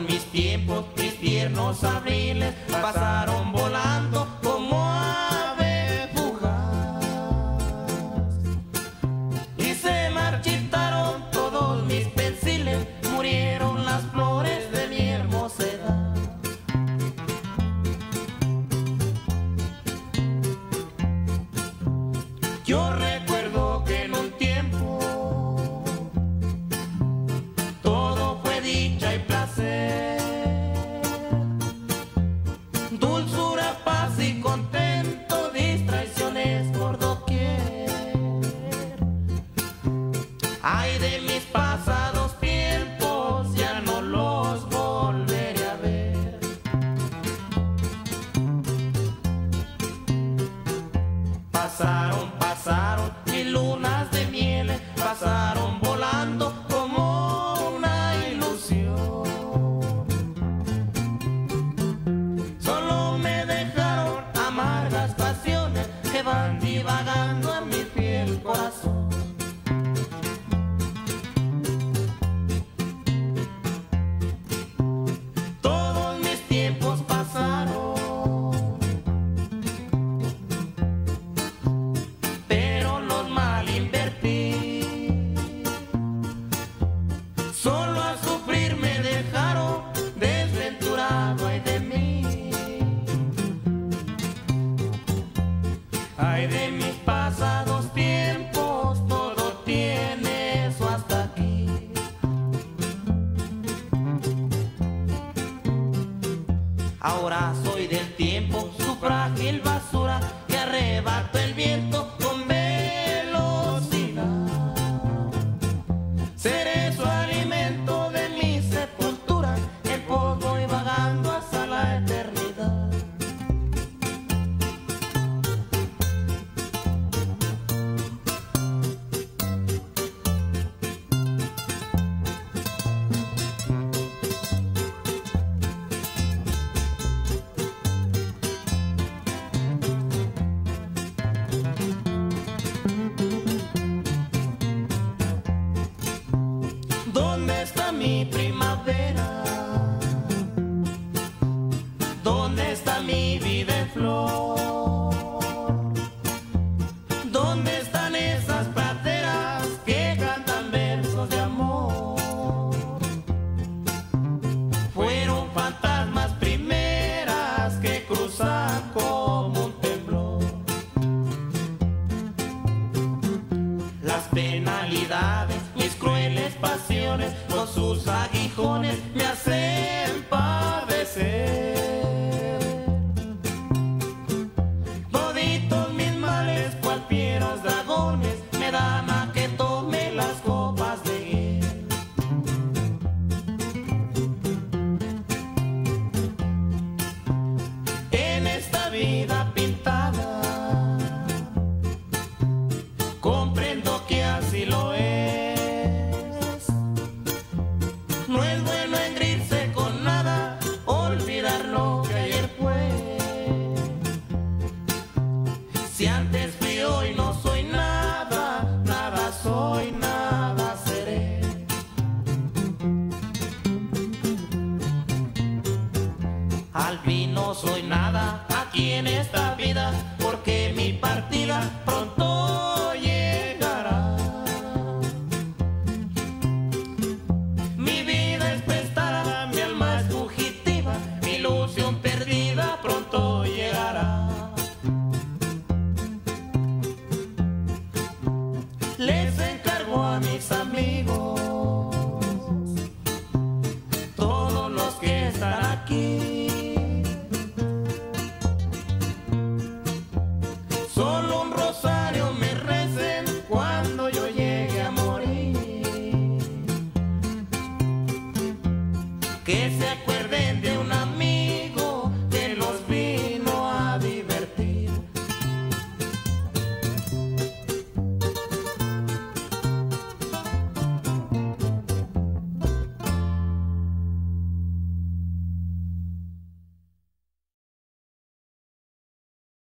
mis tiempos, mis tiernos abriles pasaron volando como ave fugaz, y se marchitaron todos mis pensiles, murieron las flores de mi hermosedad. Yo recuerdo que en un tiempo todo fue dicha y placer, dulzura, paz y contento, distracciones por doquier. Ay de mis pasados tiempos, ya no los volveré a ver. Pasaron mil lunas de miel, pasaron volando como una ilusión. Solo me dejaron amargas pasiones que van divagando a mi fiel corazón. Todos mis tiempos pasaron, solo a sufrir me dejaron desventurado. Ay de mí, ay de mis pasados tiempos, todo tiene eso hasta aquí. Ahora soy del tiempo, su frágil basura que arrebato el viento con velocidad. Seré su alimento de mi sepultura, en pos voy vagando hasta la eternidad. ¿Dónde está mi primavera? ¿Dónde está mi vida en flor? ¿Dónde están esas praderas que cantan versos de amor? Fueron fantasmas primeras que cruzan como un temblor. Las penalidades, mis crueles pasiones, con sus aguijones me hacen padecer. Toditos mis males, cual fieros dragones, me dan a que tome las copas de hiel. En esta vida pintada comprendo que así lo es. No es bueno engreírse con nada, olvidar lo que ayer fue. Si antes fui hoy no soy nada, nada soy, nada seré. Al fin no soy nada aquí en esta vida, porque mi partida pronto llegará. Mi vida es prestada, mi alma es fugitiva, mi ilusión perdida pronto llegará. Les encargo a mis amigos, todos los que están aquí, solo un rosario me recen cuando yo llegue a morir. Que sea